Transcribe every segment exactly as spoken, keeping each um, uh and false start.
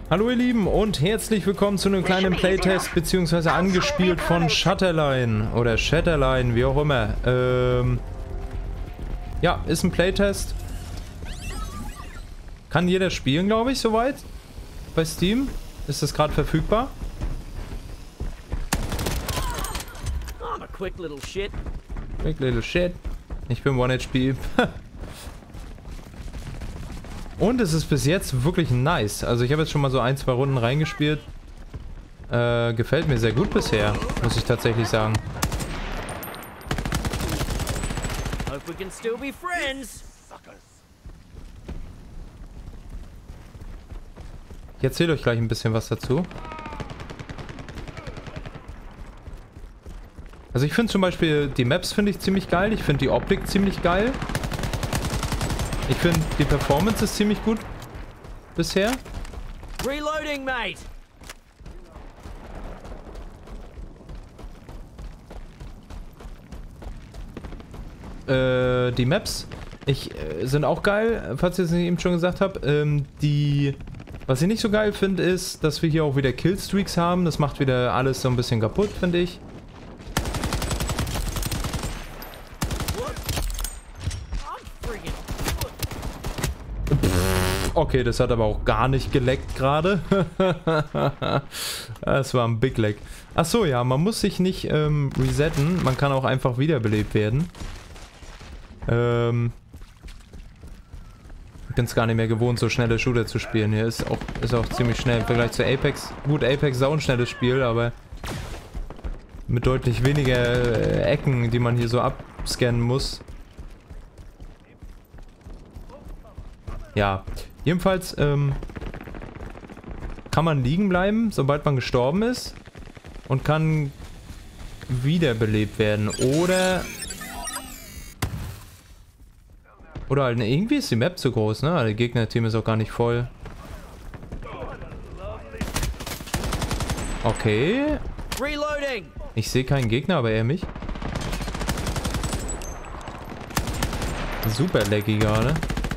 Hallo ihr Lieben und herzlich willkommen zu einem kleinen Playtest beziehungsweise angespielt von Shutterline oder Shatterline, wie auch immer. Ähm, ja, ist ein Playtest. Kann jeder spielen, glaube ich, soweit. Bei Steam ist das gerade verfügbar. Quick little shit. Quick little shit. Ich bin one H P. Und es ist bis jetzt wirklich nice. Also ich habe jetzt schon mal so ein, zwei Runden reingespielt. Äh, gefällt mir sehr gut bisher, muss ich tatsächlich sagen. Hope we can still be friends. Ich erzähle euch gleich ein bisschen was dazu. Also ich finde zum Beispiel die Maps finde ich ziemlich geil. Ich finde die Optik ziemlich geil. Ich finde die Performance ist ziemlich gut bisher. Reloading, mate. Äh, die Maps ich, äh, sind auch geil, falls ich es eben schon gesagt habe. Ähm, die, was ich nicht so geil finde, ist, dass wir hier auch wieder Killstreaks haben. Das macht wieder alles so ein bisschen kaputt, finde ich. Okay, das hat aber auch gar nicht geleckt gerade. Das war ein Big Lag. Achso, ja, man muss sich nicht ähm, resetten. Man kann auch einfach wiederbelebt werden. Ähm ich bin es gar nicht mehr gewohnt, so schnelle Shooter zu spielen. Hier ist auch, ist auch ziemlich schnell im Vergleich zu Apex. Gut, Apex ist auch ein schnelles Spiel, aber mit deutlich weniger äh, Ecken, die man hier so abscannen muss. Ja, jedenfalls ähm, kann man liegen bleiben, sobald man gestorben ist und kann wiederbelebt werden. Oder oder halt, ne, irgendwie ist die Map zu groß, ne? Das Gegnerteam ist auch gar nicht voll. Okay. Reloading. Ich sehe keinen Gegner, aber eher mich. Super laggy gerade.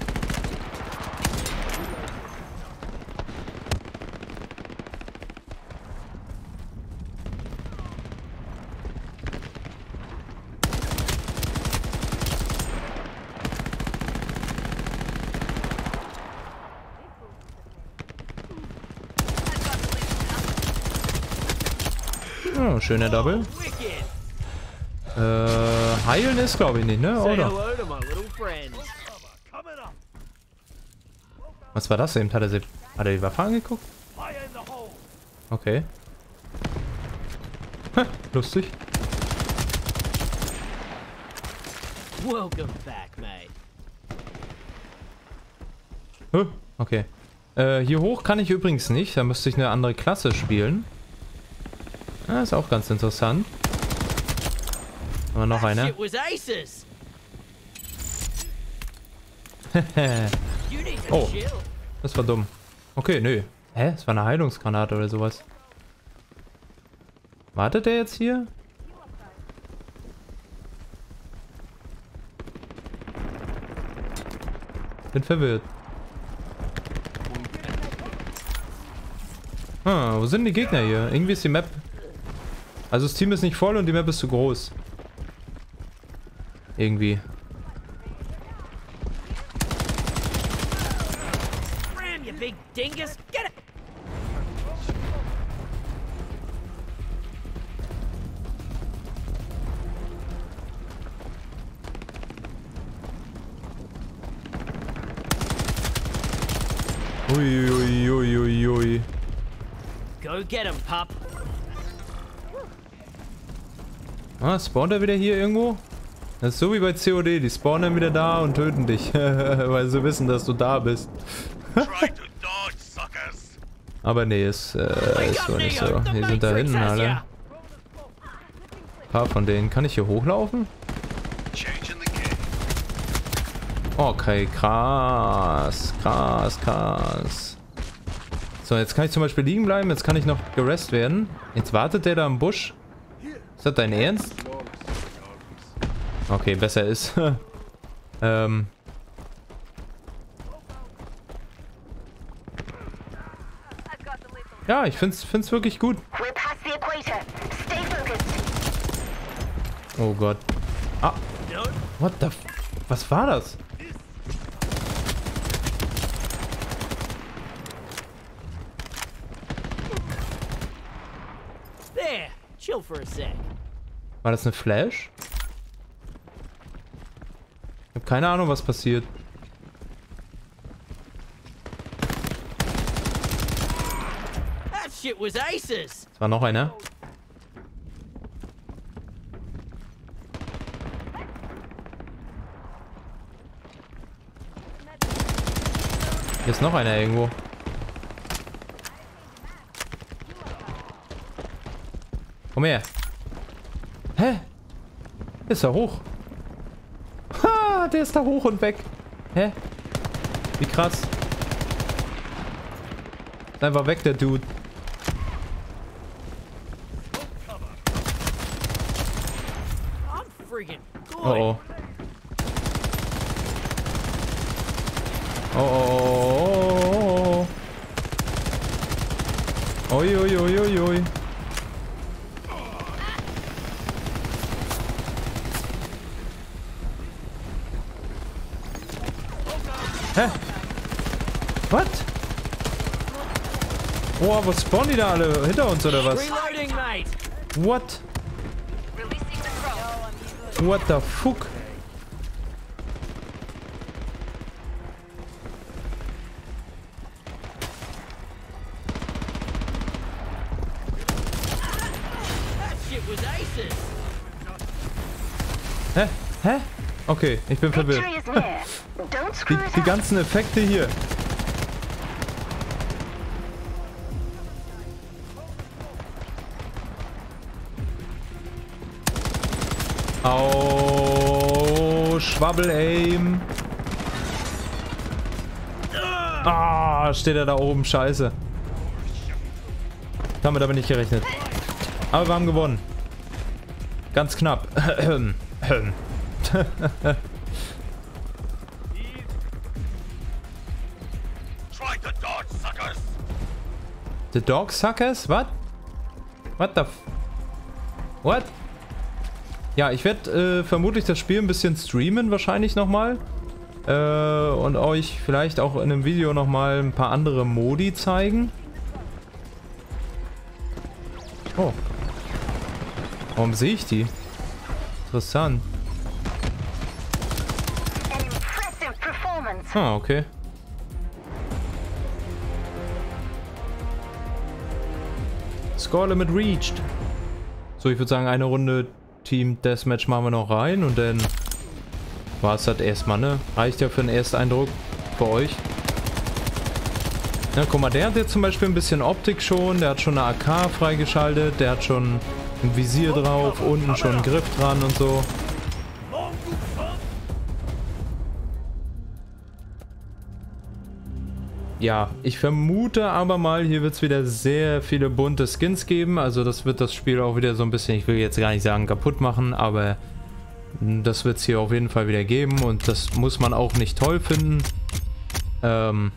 Oh, schöner Double. Äh, heilen ist glaube ich nicht, ne? Oder? Was war das eben? Hat er, sie, hat er die Waffe angeguckt? Okay. Ha, lustig. Welcome back, mate. Huh, okay. Äh, hier hoch kann ich übrigens nicht. Da müsste ich eine andere Klasse spielen. Ah, ist auch ganz interessant. Aber noch einer. Oh, das war dumm. Okay, nö. Hä? Das war eine Heilungsgranate oder sowas. Wartet der jetzt hier? Bin verwirrt. Ah, wo sind die Gegner hier? Irgendwie ist die Map... Also das Team ist nicht voll und die Map ist zu groß. Irgendwie. Ui, ui, ui, ui, ui. Go get him, pup. Ah, spawnt er wieder hier irgendwo? Das ist so wie bei C O D, die spawnen wieder da und töten dich, weil sie wissen, dass du da bist. Aber nee, ist, äh, ist wohl nicht so. Die sind da hinten alle. Ein paar von denen. Kann ich hier hochlaufen? Okay, krass, krass, krass. So, jetzt kann ich zum Beispiel liegen bleiben, jetzt kann ich noch gerest werden. Jetzt wartet der da im Busch. Ist das dein Ernst? Okay, besser ist. ähm. Ja, ich find's, find's wirklich gut. We're past the equator. Stay focused. Oh Gott. Ah, No. what the f... Was war das? There. Chill for a sec. War das eine Flash? Ich habe keine Ahnung, was passiert. That shit was aces. Es war noch einer. Hier ist noch einer irgendwo. Komm her. Hä? Ist er hoch? Ha, der ist da hoch und weg. Hä? Wie krass. Ist einfach weg, der Dude. I'm friggin' good. Oh oh. Oh oh oh oh oh. Oi oi oi oi oi. Hä? What? Oh, was spawnen die da alle? Hinter uns oder was? Reloading, mate. What? What the fuck? That shit was aces. Hä? Hä? Okay, ich bin verwirrt. Victory is near. Don't Die, screw it die up. ganzen Effekte hier. Au, Schwabbel-Aim. Ah, steht er da oben, scheiße. Damit aber nicht gerechnet. Aber wir haben gewonnen. Ganz knapp. The dog suckers? What? What the f... What? Ja, ich werde äh, vermutlich das Spiel ein bisschen streamen wahrscheinlich nochmal. Äh, und euch vielleicht auch in einem Video nochmal ein paar andere Modi zeigen. Oh. Warum sehe ich die? Interessant. An impressive performance. Ah, okay. Score Limit reached. So, ich würde sagen, eine Runde Team Deathmatch machen wir noch rein und dann war es das erstmal, ne? Reicht ja für den Ersteindruck für euch. Na, guck mal, der hat jetzt zum Beispiel ein bisschen Optik schon, der hat schon eine A K freigeschaltet, der hat schon ein Visier drauf, unten schon einen Griff dran und so. Ja, ich vermute aber mal, hier wird es wieder sehr viele bunte Skins geben. Also das wird das Spiel auch wieder so ein bisschen, ich will jetzt gar nicht sagen kaputt machen, aber das wird es hier auf jeden Fall wieder geben. Und das muss man auch nicht toll finden. Ähm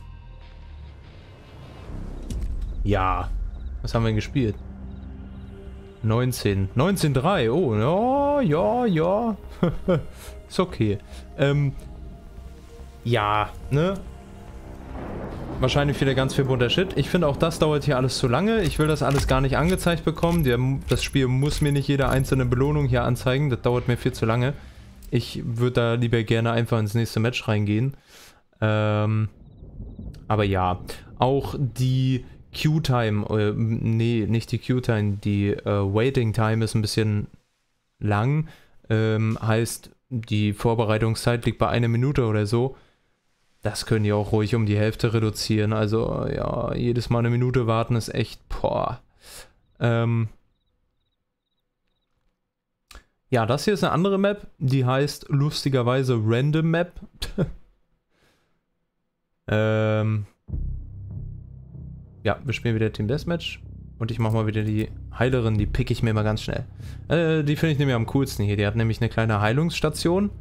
ja, was haben wir denn gespielt? neunzehn. neunzehn drei. Oh, ja, ja, ja. Ist okay. Ähm ja, ne? Wahrscheinlich wieder ganz viel bunter Shit. Ich finde auch, das dauert hier alles zu lange. Ich will das alles gar nicht angezeigt bekommen. Der, das Spiel muss mir nicht jede einzelne Belohnung hier anzeigen. Das dauert mir viel zu lange. Ich würde da lieber gerne einfach ins nächste Match reingehen. Ähm, aber ja, auch die Queue-Time, äh, nee, nicht die Queue-Time, die äh, Waiting-Time ist ein bisschen lang. Ähm, heißt, die Vorbereitungszeit liegt bei einer Minute oder so. Das können die auch ruhig um die Hälfte reduzieren. Also, ja, jedes Mal eine Minute warten ist echt, boah. Ähm ja, das hier ist eine andere Map. Die heißt lustigerweise Random Map. ähm ja, wir spielen wieder Team Deathmatch. Und ich mache mal wieder die Heilerin. Die pick ich mir mal ganz schnell. Äh, die finde ich nämlich am coolsten hier. Die hat nämlich eine kleine Heilungsstation.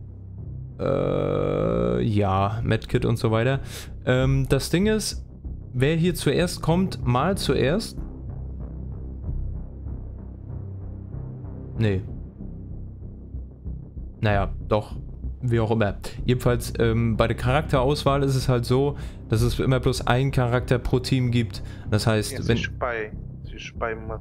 Äh, ja, Medkit und so weiter. Ähm, das Ding ist, wer hier zuerst kommt, mal zuerst. Nee. Naja, doch. Wie auch immer. Jedenfalls ähm, bei der Charakterauswahl ist es halt so, dass es immer bloß einen Charakter pro Team gibt. Das heißt, Sim, wenn... se spy. Se spy uma.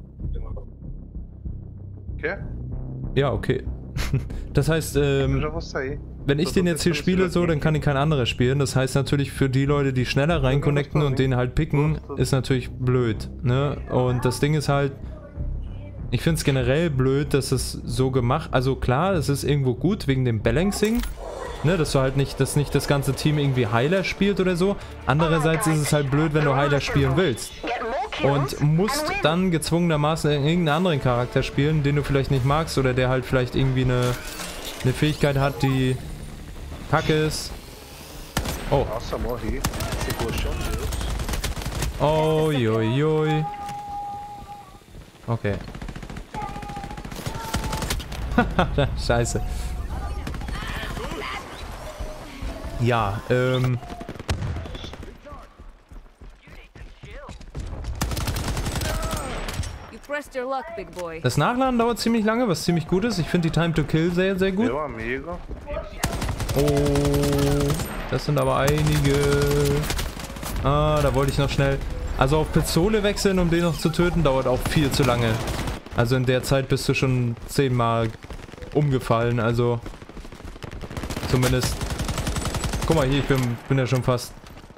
Quer? Ja, okay. Das heißt, Eu ähm, já vou sair. wenn ich Tô den jetzt hier testando se spiele, já so, tem dann kann aqui. ihn kein anderer spielen. Das heißt natürlich für die Leute, die schneller reinconnecten und den halt picken, ist natürlich blöd, ne? Und das Ding ist halt, ich finde es generell blöd, dass es so gemacht, also klar, es ist irgendwo gut wegen dem Balancing, ne? Dass du halt nicht, dass nicht das ganze Team irgendwie Heiler spielt oder so. Andererseits ist es halt blöd, wenn du Heiler spielen willst. Get more kills Und musst and win. dann gezwungenermaßen irgendeinen anderen Charakter spielen, den du vielleicht nicht magst oder der halt vielleicht irgendwie eine, eine Fähigkeit hat, die kacke ist. Oh, Nossa, morri. Esse colchão, Deus. oi, oi, oi. Okay. Scheiße. Ja, ähm... You pressed your luck, big boy. das Nachladen dauert ziemlich lange, was ziemlich gut ist. Ich finde die Time to Kill sehr, sehr gut. Meu amigo. Oh, das sind aber einige. Ah, da wollte ich noch schnell... Also auf Pistole wechseln, um den noch zu töten, dauert auch viel zu lange. Also in der Zeit bist du schon zehnmal umgefallen, also... Zumindest... Guck mal hier, ich bin, bin ja schon fast...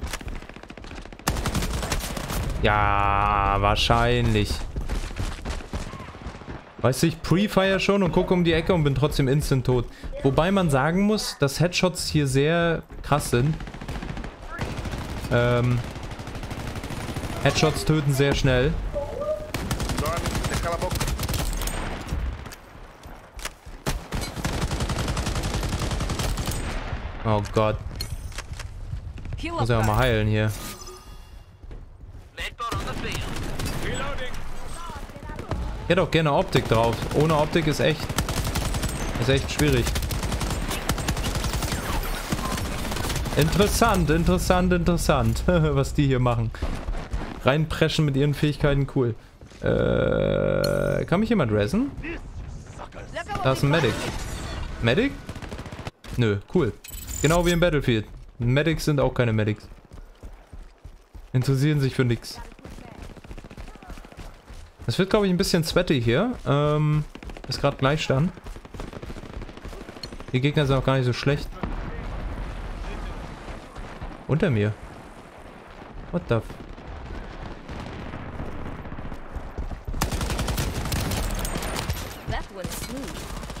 Ja, wahrscheinlich. Weißt du, ich pre-fire schon und gucke um die Ecke und bin trotzdem instant tot. Wobei man sagen muss, dass Headshots hier sehr krass sind. Ähm... Headshots töten sehr schnell. Dorme. Cala a boca. Oh Gott. Heal Muss up, ja auch mal guy. heilen hier. Medbot on the field. Reloading. Ich hätte auch gerne Optik drauf. Ohne Optik ist echt... Ist echt schwierig. Interessant, interessant, interessant. Was die hier machen. Reinpreschen mit ihren Fähigkeiten, cool. Äh... Kann mich jemand ressen? Da ist ein Medic. Medic? Nö, cool. Genau wie im Battlefield. Medics sind auch keine Medics. Interessieren sich für nix. Es wird, glaube ich, ein bisschen sweaty hier. Ähm, ist gerade Gleichstand. Die Gegner sind auch gar nicht so schlecht. Unter mir. What the f... That went smooth.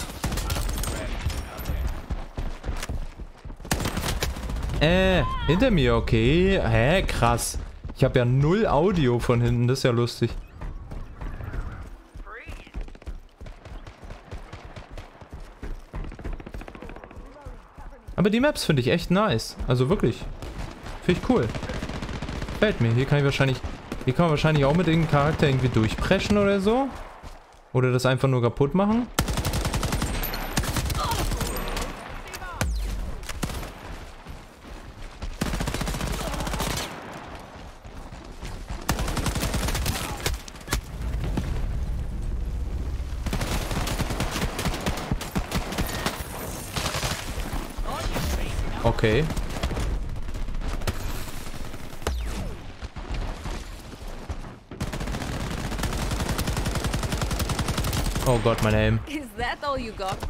Äh, hinter mir, okay. Hä, krass. Ich habe ja null Audio von hinten, das ist ja lustig. Aber die Maps finde ich echt nice. Also wirklich. Finde ich cool. Gefällt mir. Hier kann ich wahrscheinlich... Hier kann man wahrscheinlich auch mit irgendeinem Charakter irgendwie durchpreschen oder so. Oder das einfach nur kaputt machen. Okay. Oh Gott, mein Aim. Is that all you got?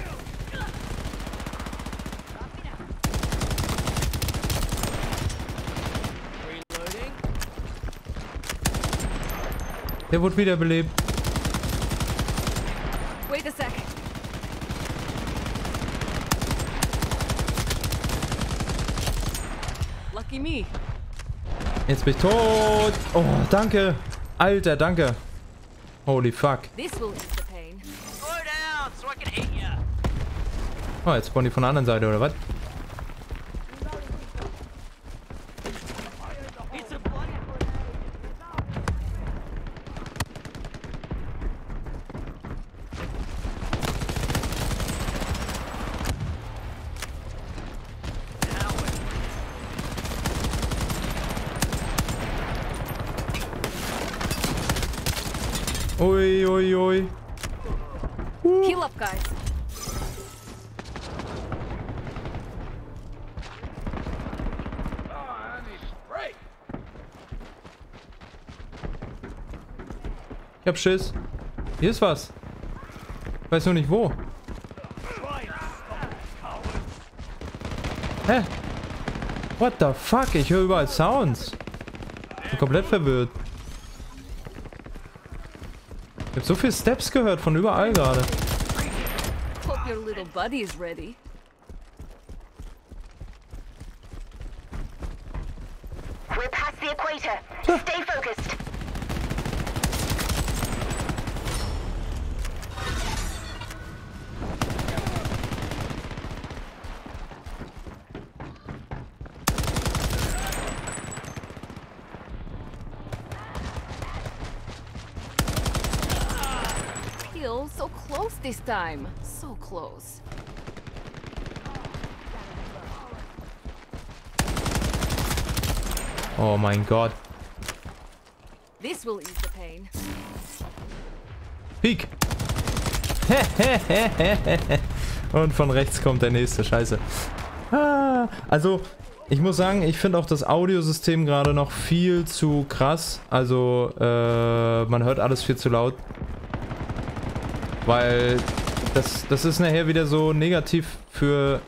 Reloading. Der wurde wiederbelebt. Wait a sec. Lucky me. Jetzt bin ich tot. Oh, danke. Alter, danke. Holy fuck. This will ease the pain. Slow down so I can hit ya. Oh, jetzt spawnen die von der anderen Seite, oder was? It's a blood. Ui, ui, ui. Heal up, guys. Ich hab Schiss. Hier ist was. Ich weiß nur nicht wo. Hä? What the fuck? Ich höre überall Sounds. Ich bin komplett verwirrt. Ich hab so viele Steps gehört von überall gerade. Hope your little buddy is ready. We're past the equator. Stay focused. Feel so close this time. So close. Oh mein Gott. This will ease the pain. Peek. Und von rechts kommt der nächste. Scheiße. Ah, also, ich muss sagen, ich finde auch das Audiosystem gerade noch viel zu krass. Also, äh, man hört alles viel zu laut. Weil das, das ist nachher wieder so negativ für...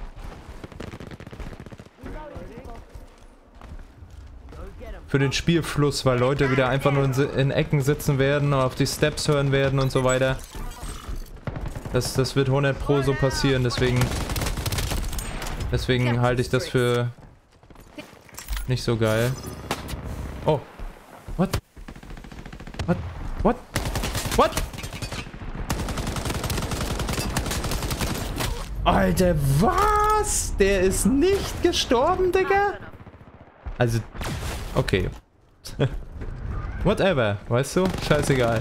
für den Spielfluss, weil Leute wieder einfach nur in, in Ecken sitzen werden und auf die Steps hören werden und so weiter. Das, das wird hundert Pro so passieren, deswegen... Deswegen halte ich das für... nicht so geil. Oh. What? What? What? What? Alter, was? Der ist nicht gestorben, Digga? Also, okay. Whatever, weißt du? Scheißegal.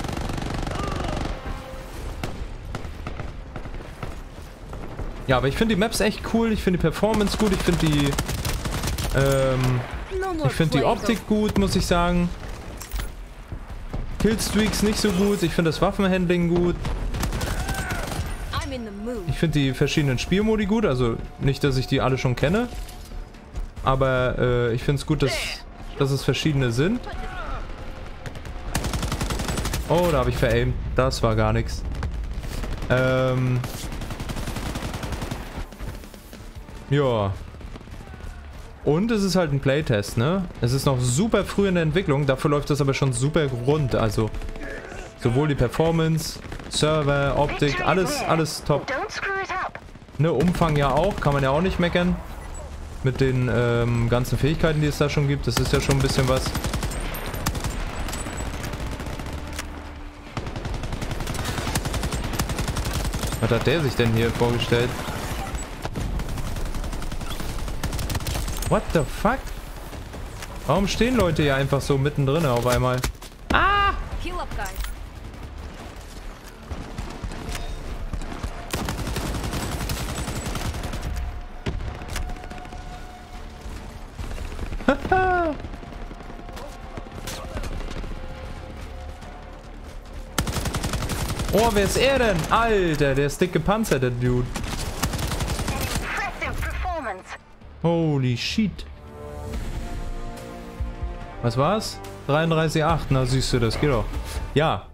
Ja, aber ich finde die Maps echt cool. Ich finde die Performance gut. Ich finde die... Ähm... Ich finde die Optik gut, muss ich sagen. Killstreaks nicht so gut. Ich finde das Waffenhandling gut. Ich finde die verschiedenen Spielmodi gut. Also nicht, dass ich die alle schon kenne. Aber äh, ich finde es gut, dass, dass es verschiedene sind. Oh, da habe ich veraimt. Das war gar nichts. Ähm... Ja. Und es ist halt ein Playtest, ne? Es ist noch super früh in der Entwicklung, dafür läuft das aber schon super rund. Also sowohl die Performance, Server, Optik, alles, alles top. Ne, Umfang ja auch, kann man ja auch nicht meckern. Mit den ähm, ganzen Fähigkeiten, die es da schon gibt, das ist ja schon ein bisschen was. Was hat der sich denn hier vorgestellt? What the fuck? Warum stehen Leute hier einfach so mittendrin auf einmal? Ah! Heal up, guys. Oh, wer ist er denn? Alter, der ist dick gepanzert, der Dude. Holy shit. Was war's? dreiunddreißig Komma acht. Na siehst du, das geht doch. Ja.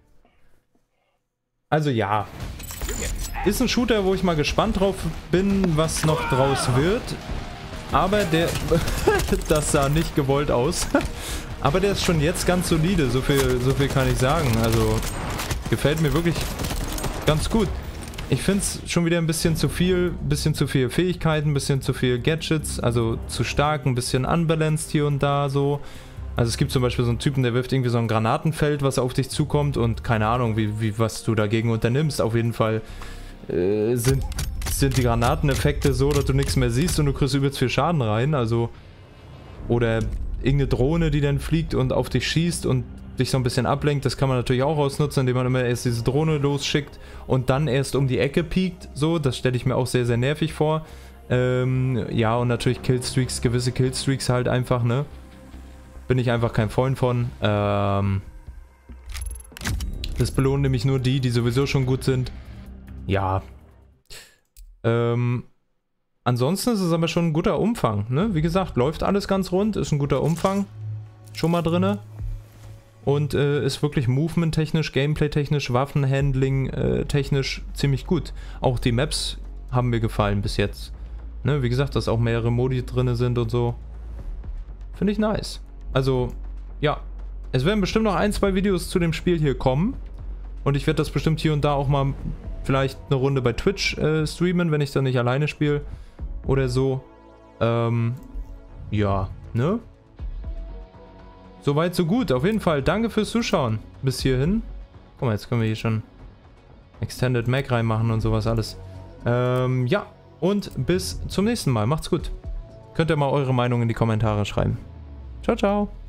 Also ja. Ist ein Shooter, wo ich mal gespannt drauf bin, was noch draus wird. Aber der... das sah nicht gewollt aus. Aber der ist schon jetzt ganz solide. So viel, so viel kann ich sagen. Also gefällt mir wirklich ganz gut. Ich finde es schon wieder ein bisschen zu viel, bisschen zu viel Fähigkeiten, ein bisschen zu viel Gadgets, also zu stark, ein bisschen unbalanced hier und da so. Also es gibt zum Beispiel so einen Typen, der wirft irgendwie so ein Granatenfeld, was auf dich zukommt und keine Ahnung, wie, wie was du dagegen unternimmst. Auf jeden Fall äh, sind, sind die Granateneffekte so, dass du nichts mehr siehst und du kriegst übelst viel Schaden rein. Also oder irgendeine Drohne, die dann fliegt und auf dich schießt und dich so ein bisschen ablenkt, das kann man natürlich auch ausnutzen, indem man immer erst diese Drohne losschickt und dann erst um die Ecke piekt, so, das stelle ich mir auch sehr, sehr nervig vor. Ähm, ja, und natürlich Killstreaks, gewisse Killstreaks halt einfach, ne? Bin ich einfach kein Freund von. Ähm, Das belohnt nämlich nur die, die sowieso schon gut sind. Ja. Ähm, ansonsten ist es aber schon ein guter Umfang, ne? Wie gesagt, läuft alles ganz rund, ist ein guter Umfang. Schon mal drinne. Und äh, ist wirklich Movement-technisch, Gameplay-technisch, Waffenhandling-technisch ziemlich gut. Auch die Maps haben mir gefallen bis jetzt. Ne? Wie gesagt, dass auch mehrere Modi drin sind und so. Finde ich nice. Also, ja. Es werden bestimmt noch ein, zwei Videos zu dem Spiel hier kommen. Und ich werde das bestimmt hier und da auch mal vielleicht eine Runde bei Twitch äh, streamen, wenn ich dann nicht alleine spiele. Oder so. Ähm, ja, ne? Soweit, so gut. Auf jeden Fall, danke fürs Zuschauen. Bis hierhin. Guck mal, jetzt können wir hier schon Extended Mag reinmachen und sowas alles. Ähm, ja. Und bis zum nächsten Mal. Macht's gut. Könnt ihr mal eure Meinung in die Kommentare schreiben. Ciao, ciao.